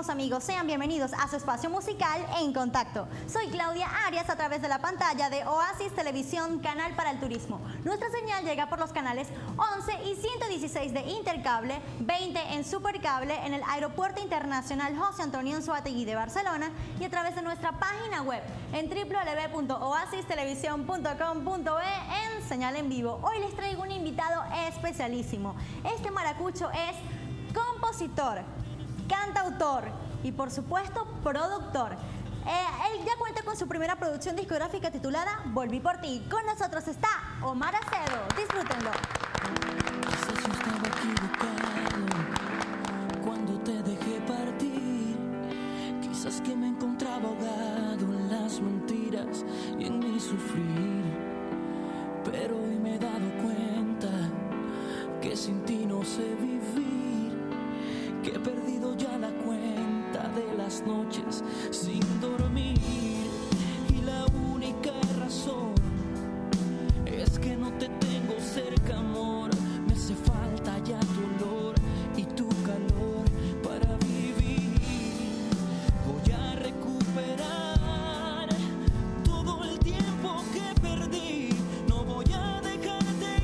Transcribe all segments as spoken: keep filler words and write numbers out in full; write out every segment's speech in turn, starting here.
queridísimos amigos, sean bienvenidos a su espacio musical En Contacto. Soy Claudia Arias a través de la pantalla de Oasis Televisión, canal para el turismo. Nuestra señal llega por los canales once y ciento dieciséis de Intercable, veinte en Supercable, en el Aeropuerto Internacional José Antonio Anzoátegui de Barcelona y a través de nuestra página web en w w w punto oasis televisión punto com punto be en señal en vivo. Hoy les traigo un invitado especialísimo. Este maracucho es compositor, cantautor y por supuesto productor. Eh, él ya cuenta con su primera producción discográfica titulada Volví por ti. Con nosotros está Omar Acedo. Disfrútenlo. Quizás yo estaba equivocado cuando te dejé partir. Quizás que me encontraba ahogado en las mentiras y en mi sufrir. Pero hoy me he dado cuenta que sin ti no sé vivir, que he perdido ya la cuenta de las noches sin dormir. Y la única razón es que no te tengo cerca, amor. Me hace falta ya tu olor y tu calor para vivir. Voy a recuperar todo el tiempo que perdí. No voy a dejarte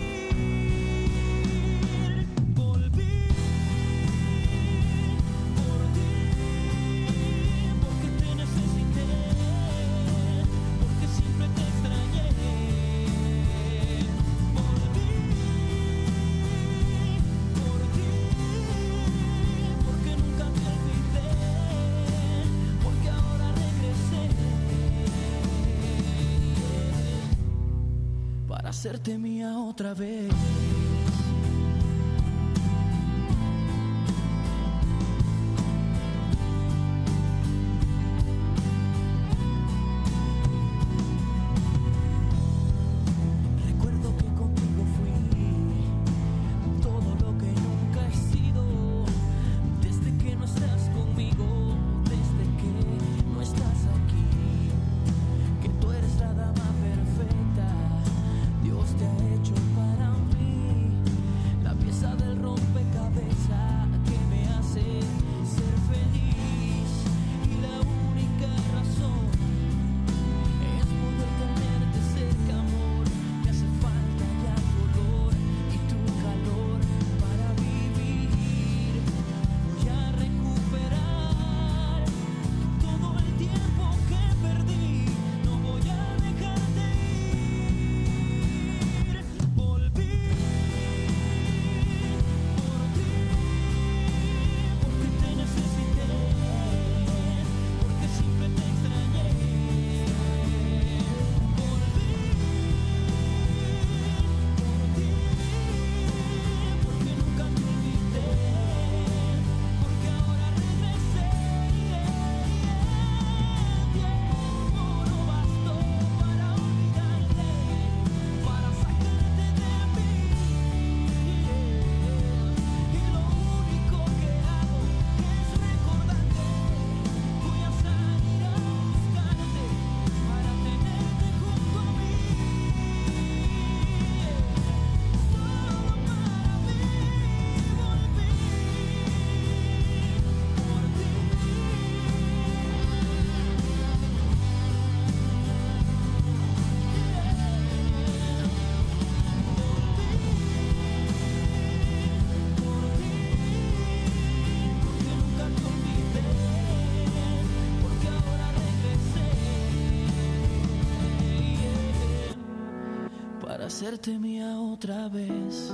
ir. Volví por ti, porque te necesité, porque siempre te extrañé. Volví por ti, porque nunca te olvidé, porque ahora regresé para hacerte mía otra vez. Recuerdo que contigo fui todo lo que nunca he sido. Desde que no estás conmigo, desde que no estás aquí, que tú eres la dama perfecta, Dios te ha hecho para mí, la pieza del rompecabezas que me hace ser feliz. Y la única razón es poder tenerte cerca, amor. Me hace falta ya tu olor y tu calor para vivir. Voy a recuperar todo el tiempo que perdí. No voy a dejarte ir. Volví por ti, porque te necesité, porque siempre te extrañé. Volví por ti, porque nunca te olvidé, porque ahora regresé. El tiempo no bastó para olvidarte, para sacarte de mí. Y lo único que hago es recordarte. Voy a salir a buscarte para tenerte junto a mí. Solo para mí volví por ti. Porque nunca te olvidé, porque ahora regresé para hacerte mía otra vez.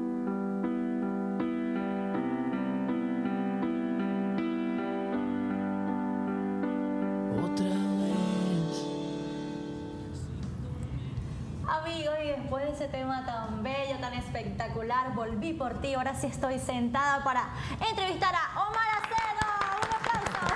Otra vez. Amigos, y después de ese tema tan bello, tan espectacular, Volví por ti. Ahora sí estoy sentada para entrevistar a Omar Acedo. ¡Un aplauso!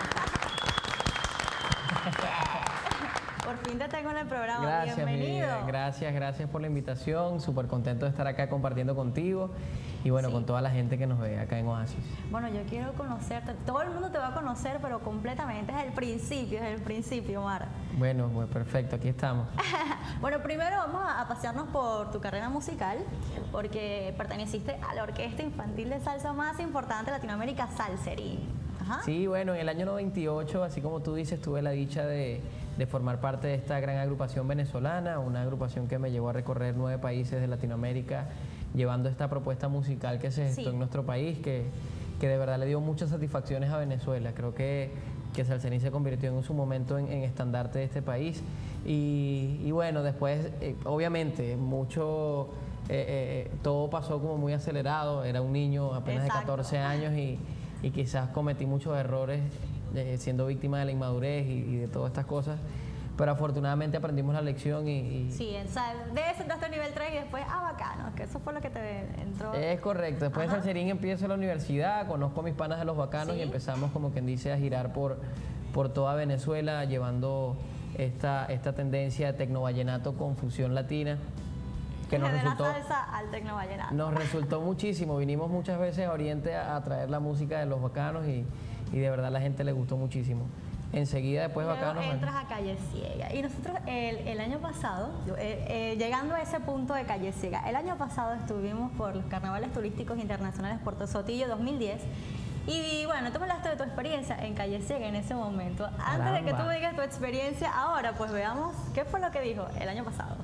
Por fin te tengo en el programa. Gracias, mi Bienvenido. vida. Gracias, gracias por la invitación. Súper contento de estar acá compartiendo contigo y bueno, Sí. con toda la gente que nos ve acá en Oasis. Bueno, yo quiero conocerte. Todo el mundo te va a conocer, pero completamente. Es el principio, es el principio, Omar. Bueno, pues perfecto, aquí estamos. Bueno, primero vamos a a pasearnos por tu carrera musical, porque perteneciste a la orquesta infantil de salsa más importante de Latinoamérica, Salserí. Ajá. Sí, bueno, en el año noventa y ocho, así como tú dices, tuve la dicha de, de formar parte de esta gran agrupación venezolana, una agrupación que me llevó a recorrer nueve países de Latinoamérica, llevando esta propuesta musical que se gestó Sí. en nuestro país, que, que de verdad le dio muchas satisfacciones a Venezuela. Creo que, que Salserín se convirtió en su momento en, en estandarte de este país. Y, y bueno, después, eh, obviamente, mucho... Eh, eh, todo pasó como muy acelerado, era un niño apenas Exacto. de catorce años y, y quizás cometí muchos errores eh, siendo víctima de la inmadurez y, y de todas estas cosas, pero afortunadamente aprendimos la lección y... y Sí, o sea, de ese entraste a nivel tres y después, ah, bacano, que eso fue lo que te entró. es correcto, después Ajá. de Salserín empiezo la universidad, conozco a mis panas de los bacanos Sí. y empezamos como quien dice a girar por, por toda Venezuela llevando esta, esta tendencia de tecnovallenato con fusión latina que nos Desde resultó... la salsa al tecno vallenato. Nos resultó muchísimo, vinimos muchas veces a Oriente a, a traer la música de los bacanos y, y de verdad a la gente le gustó muchísimo. Enseguida después Luego bacanos... entras a Calle Ciega. Y nosotros el, el año pasado, eh, eh, llegando a ese punto de Calle Ciega, el año pasado estuvimos por los carnavales turísticos internacionales Puerto Sotillo dos mil diez. Y bueno, tú me hablaste de tu experiencia en Calle Ciega en ese momento. Antes de que tú Caramba. me digas tu experiencia ahora, pues veamos qué fue lo que dijo el año pasado.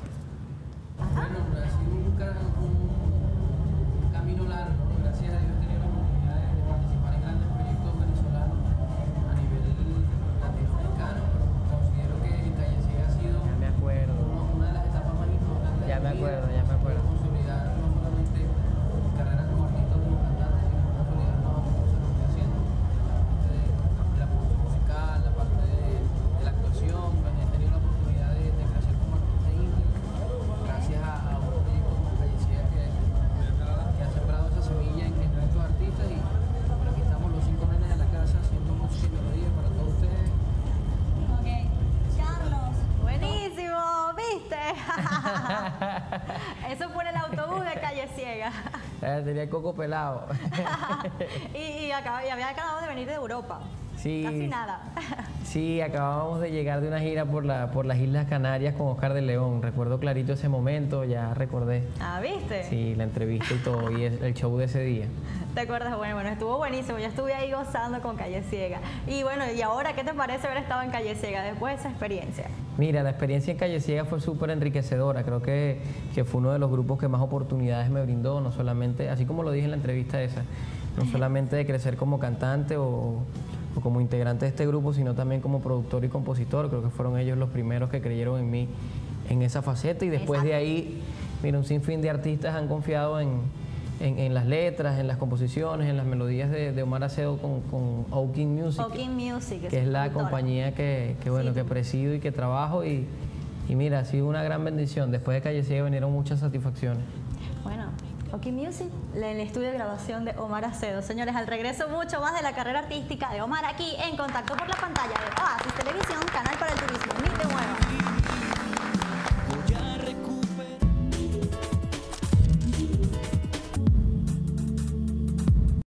Bueno, ha sido un, ca- un camino largo, ¿no? Gracias a Dios he tenido la oportunidad de, de participar en grandes proyectos venezolanos a nivel latinoamericano, pero considero que en Calle Ciega ha sido Ya me acuerdo. uno- una de las etapas más importantes de Ya mi me vida, acuerdo, ya me acuerdo. consolidar no solamente mi carrera como artista o como cantante, sino consolidar nuevas cosas que estoy haciendo, la parte de, de la producción musical, la parte de, de la actuación, pues he tenido la oportunidad de, de crecer como artista indie, gracias a, a un proyecto como Calle Ciega que, que ha sembrado esa semilla en, en muchos artistas y bueno, aquí estamos los cinco nenes de la casa haciendo música y melodía para todos ustedes. Ok, Carlos. Buenísimo, ¿viste? Eso fue en el autobús de Calle Ciega. Eh, tenía el coco pelado. y, y, acaba- y había acabado de venir de Europa. Sí. Casi nada. Sí, acabábamos de llegar de una gira por, la, por las Islas Canarias con Oscar de León. Recuerdo clarito ese momento, ya recordé. Ah, ¿viste? Sí, la entrevista y todo, y el el show de ese día. ¿Te acuerdas? Bueno, bueno, estuvo buenísimo. Yo estuve ahí gozando con Calle Ciega. Y bueno, ¿y ahora qué te parece haber estado en Calle Ciega después de esa experiencia? Mira, la experiencia en Calle Ciega fue súper enriquecedora. Creo que, que fue uno de los grupos que más oportunidades me brindó, no solamente, así como lo dije en la entrevista esa, no solamente de crecer como cantante o, o como integrante de este grupo, sino también como productor y compositor. Creo que fueron ellos los primeros que creyeron en mí en esa faceta y después de Exacto. ahí, mira, un sinfín de artistas han confiado en, en, en las letras, en las composiciones, en las melodías de, de Omar Acedo con, con Oaking Music. Oaking Music. Que es la productora. compañía que, que, bueno, Sí. que presido y que trabajo y, y mira, ha sido una gran bendición. Después de Calle Ciega vinieron muchas satisfacciones. Bueno, Oaking Music, la- el estudio de grabación de Omar Acedo. Señores, al regreso mucho más de la carrera artística de Omar aquí en Contacto por la pantalla de Oasis Televisión, canal para el turismo. Ni te muevas.